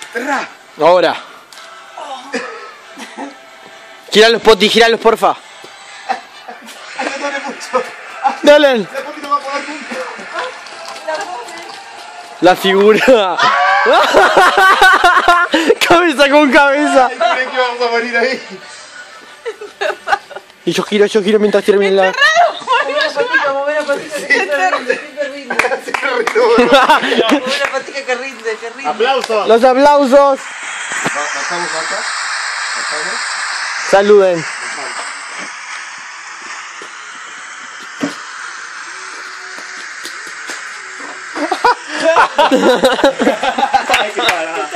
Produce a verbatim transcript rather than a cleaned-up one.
Ahora. Gíralos, Poti, gíralos, porfa. Dale. La figura. Cabeza con cabeza. Creí que íbamos a morir ahí. Y yo giro, yo giro mientras termine la... Mover la patica, mover la patica, que rinde. Se Mover la patica que rinde, que rinde. ¡Aplausos! Los aplausos. Bajamos acá. Bajamos. Saluden. Ay, qué parada.